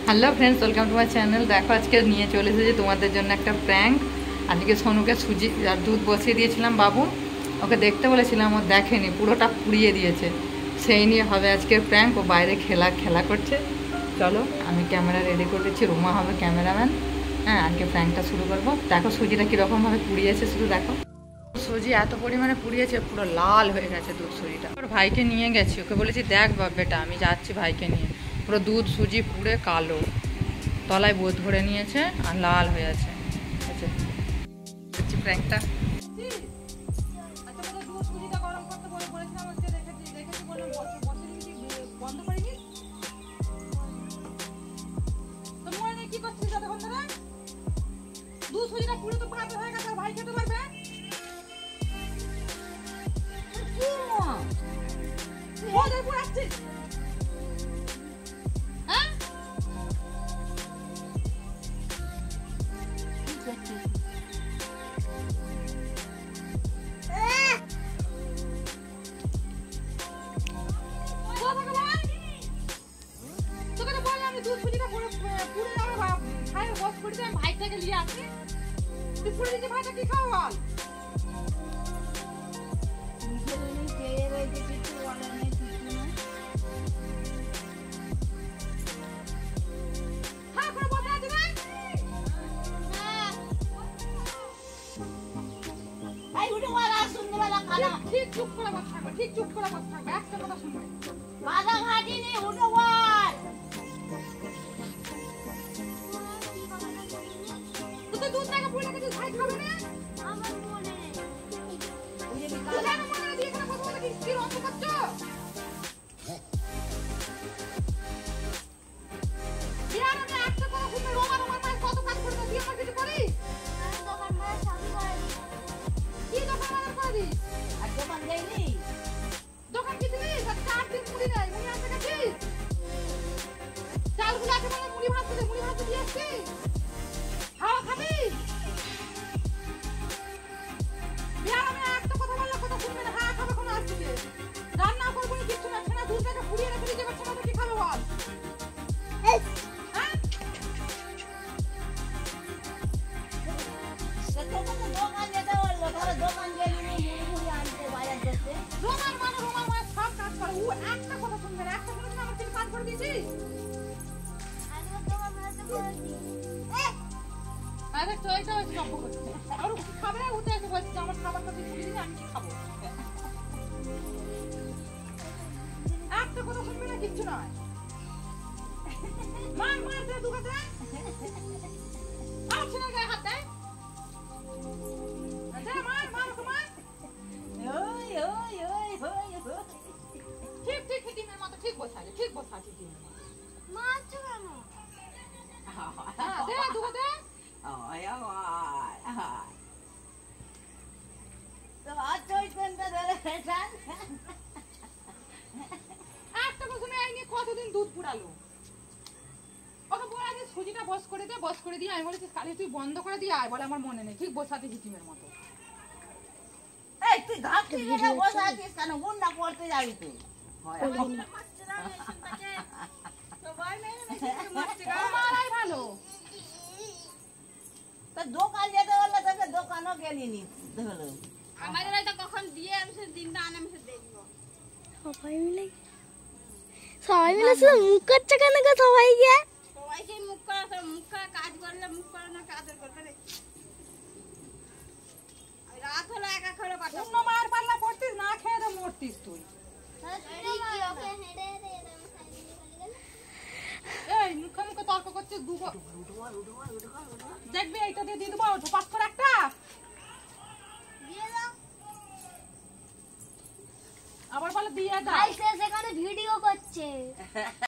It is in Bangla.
Hello friends, welcome to my channel. দেখো আজকে নিয়ে চলে এসেছি তোমাদের জন্য একটা প্র্যাঙ্ক। আজকে সোনুকে সুজি আর দুধ বসিয়ে দিয়েছিলাম বাবু, ওকে দেখতে বলেছিলাম, ও দেখেনি, পুরোটা পুড়িয়ে দিয়েছে। সেই নিয়ে হবে আজকের প্র্যাঙ্ক। ও বাইরে খেলা করছে। চলো আমি ক্যামেরা রেডি করে দিচ্ছি, রুমা হবে ক্যামেরাম্যান। হ্যাঁ, আজকে প্র্যাঙ্কটা শুরু করবো। দেখো সুজিটা কীরকমভাবে পুড়িয়েছে, শুধু দেখো। সুজি এত পরিমাণে পুড়িয়েছে, পুরো লাল হয়ে গেছে দুধ সুজিটা। ওর ভাইকে নিয়ে গেছি, ওকে বলেছি দেখ বেটা আমি যাচ্ছি ভাইকে নিয়ে। পুরো দুধ সুজি পুড়ে কালো, তলায় বোধ ধরে নিয়েছে আর লাল হয়ে আছে। প্র্যাঙ্কটা ঠিক চুপ করে বসে থাকবে, ঠিক চুপ করে বসে থাকবে, একটা কথা শুনবে। বাধা ঘাটিনি, উঠো বল। তুই তো দুধ টাকা পুরো টাকা খাই খাবে না? আমার মনে নেই। ওই যে বিকালে মনে দিয়ে এখানে কথা বলে কি রন্ধ করছো? বিয়ার আমি একটা কথা শুনবে, রোমান মাথায় কত কাজ করতে দিয়ে আমার কিছু করি? আমি দোকান মায়ের সাথে করে দিই। কি দোকান মায়ের করে দিই? আর দোকান যাইনি? দোকান কি দিবি? 4 দিন মুড়ি নাই, মুড়ি আনতে গেছিস? চালগুলো একেবারে মুড়ি ভাত দিয়ে আসছি। খাওয়া খাবি? বিয়ার আমি একটা কথা বললে কথা শুনবে না, হ্যাঁ খাবে কোনো আসছে। রান্না করবো না কিছু না, ছেনা দুধটাকে পুড়িয়ে রেখে দিয়েছে, ছেনা তো কি খাবে বল? হ্যাঁ? দোকান যেতে বললো, তাহলে দোকান গিয়ে মুড়ি আনতে বাজার করতে। রোমান মানে সব কাজ করে, ও একটা কথা শুনবে না, একটা শুনে আমার কিছু কাজ করে দিয়েছিস? আরে তো এটা সব করছে, আর খাবে উঠে এসে বলছে আমার খাবারটা তুই পুড়িয়ে দিবি, আমি কি খাবো? একটা কথা শুনবে না, কিচ্ছু নয়। মার দে দুগাতে, আর ছেলে গায়ে হাত দেয়। মার তোমার ঠিক ডিমের মতো ঠিক বসালে, ঠিক বসাচ্ছি ডিমের মতো। মারছো কেন? দে দুগাতে। তো আজ চৈতন্যটা ধরে ফেটান। একটা প্রশ্ন এই নিয়ে কতদিন দুধ পুড়ালো? ওকে বলা যে সুজিটা বস করে দিয়ে আমি বলেছি কালি তুই বন্ধ করে দিয়ে আয়, বলে আমার মনে নেই, ঠিক বসাতে হিটিমের মতো। এই তুই ঘাটতি রেখে বসাতিস কেন? গুন্ডা পড়তে যাবি তুই। হয় সবাই মারাই ভালো। তো দোকান যেতে বললে তোকে দোকানও গেলিনি ধরো। আমাদের এটা কখন দিয়ে আমি সে দিনটা আনে আমি সে দেখবো। সবাই মিলে শুধু মুখ করছে কেন গো? সবাই গিয়ে সবাই সেই মুখ করা, মুখ করা কাজ করলে মুখ করে না কাজ করবে রে। রাত হলো একা করে পাঠাবো। অন্য মায়ের পাল্লা পড়তিস, না খেয়ে তো মরতিস তুই। এই মুখে তর্ক করছিস, দেখবি এইটা দিয়ে দিয়ে দেবো পাঁচ করে একটা আবার বলে দিয়ে দাও। সেখানে ভিডিও করছে।